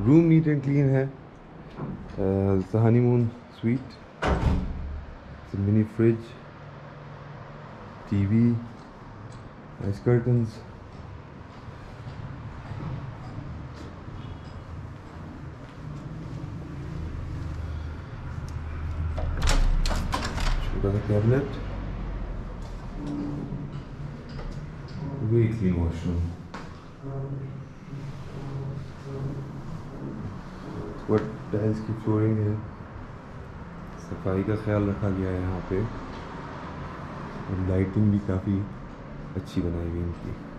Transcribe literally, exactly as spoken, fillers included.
Room neat and clean है. The honeymoon suite, mini fridge, TV, nice curtains. छोटा सा cabinet, very clean washroom. और tiles की flooring है. सफाई का ख्याल रखा गया है यहाँ पे, और लाइटिंग भी काफ़ी अच्छी बनाई हुई इनकी.